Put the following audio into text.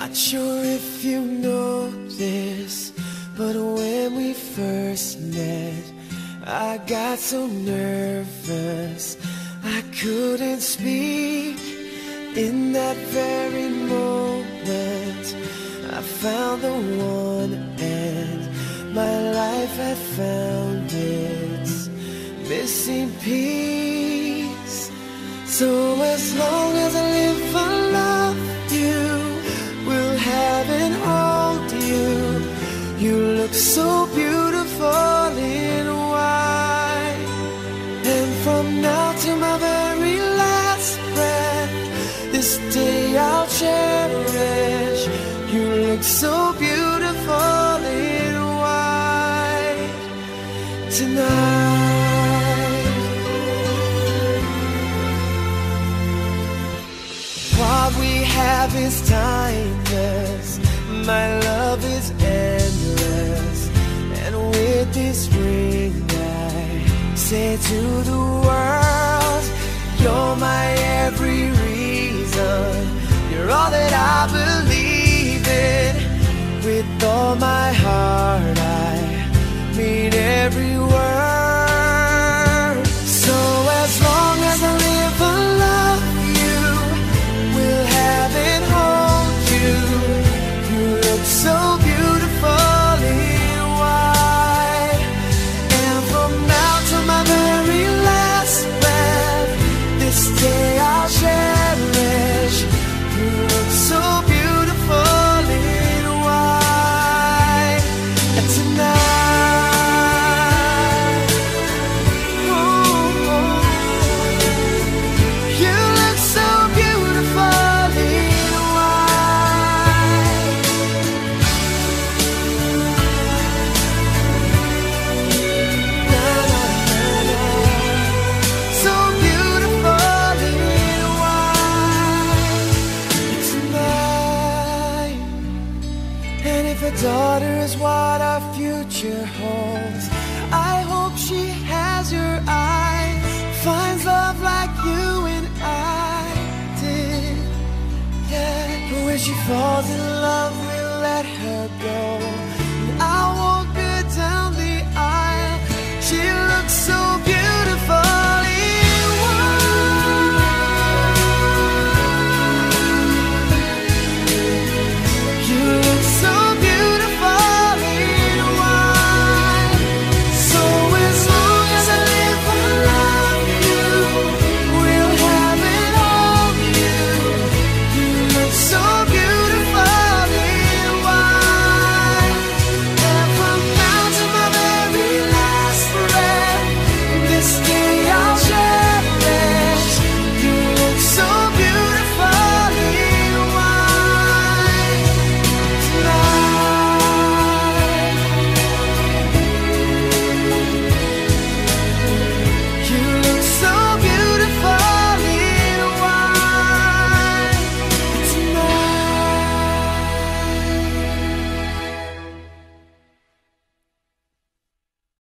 Not sure if you know this, but when we first met, I got so nervous I couldn't speak. In that very moment, I found the one, and my life had found its missing piece. So as long as I live, I love you, will have and hold you. You look so beautiful in white, and from now to my very last breath, this day I'll cherish. You look so beautiful in white tonight. What we have is timeless, my love is endless, and with this ring I say to the world, you're my every reason, you're all that I believe in. With all my heart I mean every word. So as long as I live, I love you, will have and hold you. You look so beautiful in white, and from now to my very last breath, this day I'll cherish. You look so beautiful in white tonight. Oh, you look so beautiful in white. Na, na, na, na. So beautiful in white tonight. And if a daughter is what our future holds, I hope she has your eyes, finds love like you and I did. Yeah, but when she falls in love, we'll let her go.